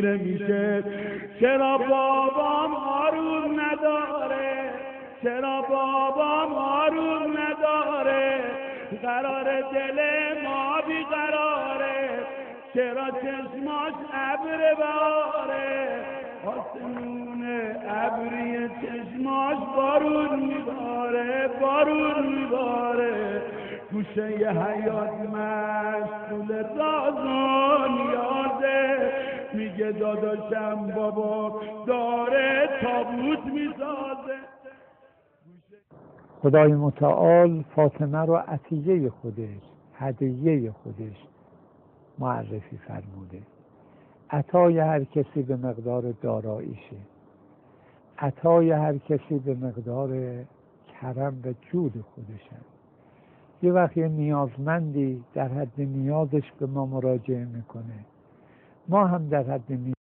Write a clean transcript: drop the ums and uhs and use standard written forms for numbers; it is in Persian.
خیره میشه. چرا بابام آروم نداره، چرا بابام آروم نداره، قرار دل ما بیقراره، چرا چشماش ابر باره، آسمون ابری چشماش بارون میباره، بارون میباره، گوشه ی حیات مشغول راز و نیازه، میگه داداشم بابا داره تابوت میسازه. خدای متعال فاطمه رو عطیه خودش، هدیه خودش معرفی فرموده. عطای هر کسی به مقدار داراییشه، عطای هر کسی به مقدار کرم و جود خودشه. یه وقت یه نیازمندی در حد نیازش به ما مراجعه میکنه، ما هم در حد